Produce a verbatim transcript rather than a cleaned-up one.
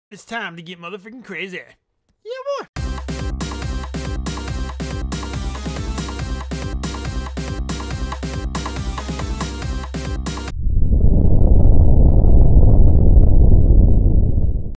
It's time to get motherfucking crazy. Yeah, boy.